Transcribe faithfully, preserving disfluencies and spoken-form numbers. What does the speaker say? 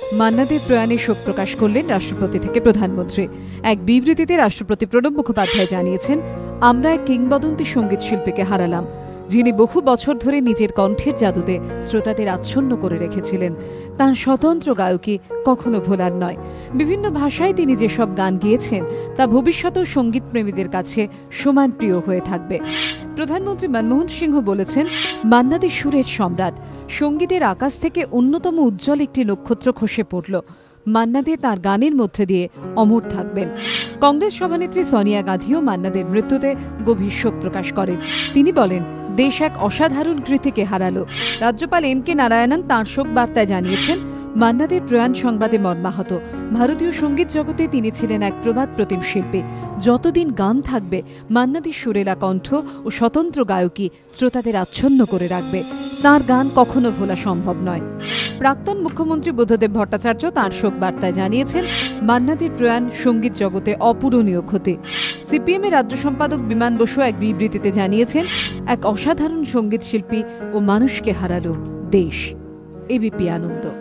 মান্না দের প্রয়াণে শোক প্রকাশ করলেন রাষ্ট্রপতি থেকে প্রধানমন্ত্রী। এক বিবৃতিতে রাষ্ট্রপতি প্রণব মুখোপাধ্যায় জানিয়েছেন, আমরা এক কিংবদন্তি সঙ্গীত শিল্পীকে হারালাম, যিনি বহু বছর ধরে নিজের কণ্ঠের জাদুতে শ্রোতাদের আচ্ছন্ন করে রেখেছিলেন। তাঁর স্বতন্ত্র গায়কী কখনো ভোলার নয়। বিভিন্ন ভাষায় তিনি যেসব গান গেয়েছেন তা ভবিষ্যতেও সঙ্গীত প্রেমীদের কাছে সমান প্রিয় হয়ে থাকবে। প্রধানমন্ত্রী মনমোহন সিংহ বলেছেন, মান্না দে সুরের সম্রাট। সঙ্গীতের আকাশ থেকে অন্যতম উজ্জ্বল একটি নক্ষত্র খসে পড়ল। মান্না দে তাঁর গানের মধ্যে দিয়ে অমর থাকবেন। কংগ্রেস সভানেত্রী সোনিয়া গান্ধীও মান্না দের মৃত্যুতে গভীর শোক প্রকাশ করেন। তিনি বলেন, দেশ এক অসাধারণ কৃতিকে হারালো। রাজ্যপাল এম কে নারায়ণন তাঁর শোক বার্তায় জানিয়েছেন, মান্না দের প্রয়াণ সংবাদে মর্মাহত। ভারতীয় সঙ্গীত জগতে তিনি ছিলেন এক প্রবাদ প্রতিম শিল্পী। যতদিন গান থাকবে, মান্না দের সুরেলা কণ্ঠ ও স্বতন্ত্র গায়কী শ্রোতাদের আচ্ছন্ন করে রাখবে। তাঁর গান কখনো ভোলা সম্ভব নয়। প্রাক্তন মুখ্যমন্ত্রী বুদ্ধদেব ভট্টাচার্য তাঁর শোক বার্তায় জানিয়েছেন, মান্না দের প্রয়াণ সঙ্গীত জগতে অপূরণীয় ক্ষতি। সিপিএম এর রাজ্য সম্পাদক বিমান বসু এক বিবৃতিতে জানিয়েছেন, এক অসাধারণ সঙ্গীত শিল্পী ও মানুষকে হারালো দেশ। এবিপি আনন্দ।